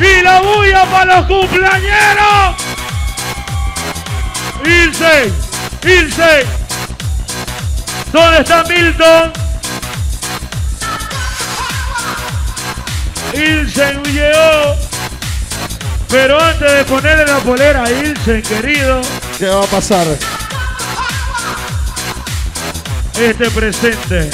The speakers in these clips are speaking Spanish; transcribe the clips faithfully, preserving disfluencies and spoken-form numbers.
Y la bulla para los cumpleañeros. Ilse, Ilse. ¿Dónde está Milton? Ilse llegó. Pero antes de ponerle la polera a Ilse, querido. ¿Qué va a pasar? Este presente.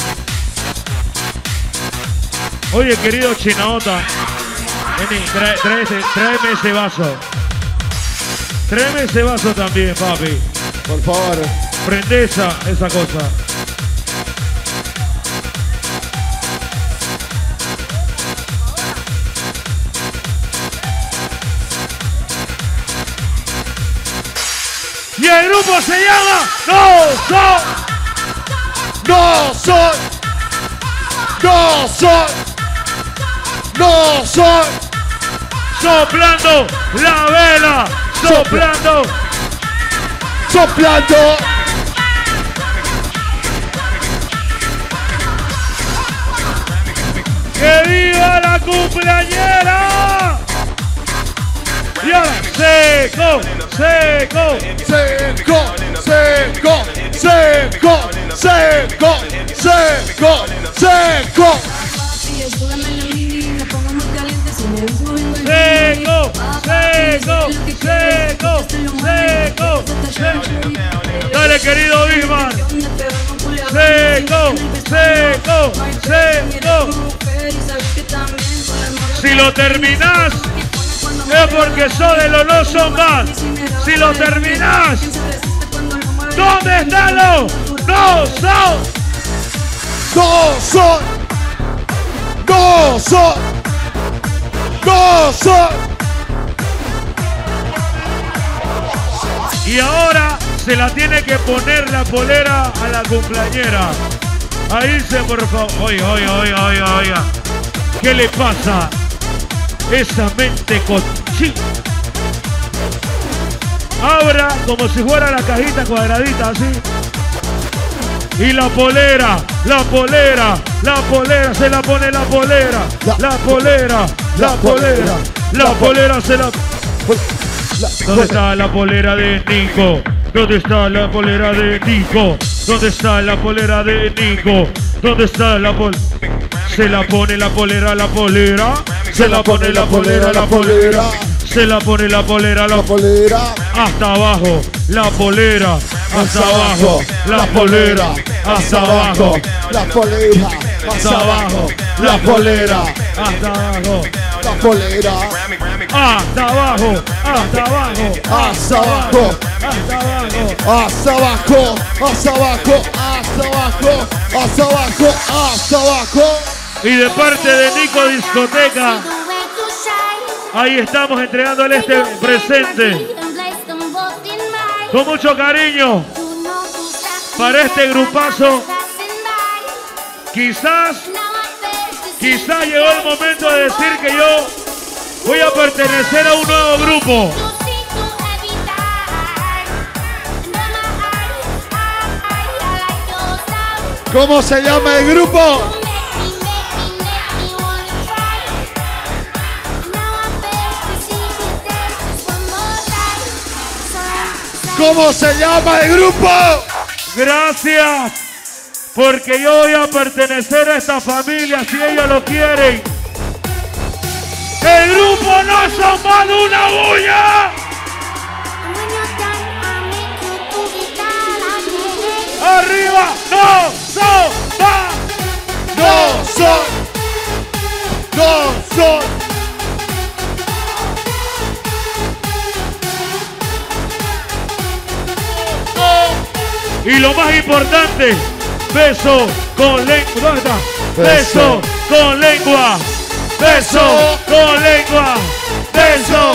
Oye, querido Chinaota. Vení, trae, trae ese, tráeme ese vaso. Tráeme ese vaso también, papi. Por favor. Prende esa, esa cosa. Y el grupo se llama No Soy. No soy. No soy. No soy. Soplando la vela. Soplando. Soplando. ¡Que viva la cumpleañera! Y ahora, seco, seco, Seco, seco, seco, seco, seco, seco. seco, seco, seco, seco, seco. Dale, querido Bismarck. Seco, seco, seco. Si lo terminás, es porque sos de los no son más. Si lo terminás, ¿dónde están los no son? No soy. No soy. No soy. Y ahora se la tiene que poner la polera a la cumpleañera. Ahí se, por favor. Oiga, oiga, oiga, oiga, oiga. ¿Qué le pasa? Esa mente cochina. Abra como si fuera la cajita cuadradita así. Y la polera, la polera, la polera, se la pone la polera. La polera, la polera, la polera se la... ¿Dónde está la polera de Nico? ¿Dónde está la polera de Nico? ¿Dónde está la polera de Nico? ¿Dónde está la polera? Se la pone la polera, la polera. Se la pone la polera, la polera. Se la pone la polera, la polera. Hasta abajo, la polera. Hasta abajo, la polera. Hasta abajo, la polera. hasta abajo, la polera. Hasta abajo, La polera. hasta abajo, hasta abajo, Hasta abajo. hasta abajo. Hasta abajo. Hasta abajo. Hasta abajo. Hasta abajo. Hasta abajo. Y de parte de Nico Discoteca, ahí estamos entregándole este presente con mucho cariño para este grupazo. Quizás, quizás llegó el momento de decir que yo voy a pertenecer a un nuevo grupo. ¿Cómo se llama el grupo? ¿Cómo se llama el grupo? Gracias, porque yo voy a pertenecer a esta familia si ellos lo quieren. El grupo No Son Más de una bulla. Arriba, no son más. No soy. No soy. Y lo más importante, beso con lengua. ¿Dónde está? Beso. Beso con lengua. Beso con lengua. Beso.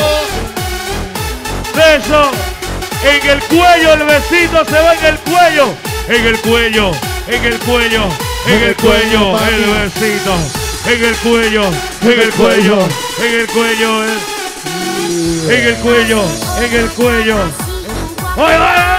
Beso. En el cuello, el besito se va en el cuello. En el cuello, en el cuello, en el cuello, el besito. En el cuello, en el cuello, en el cuello, en el cuello, en el cuello. ¡Oye, oye!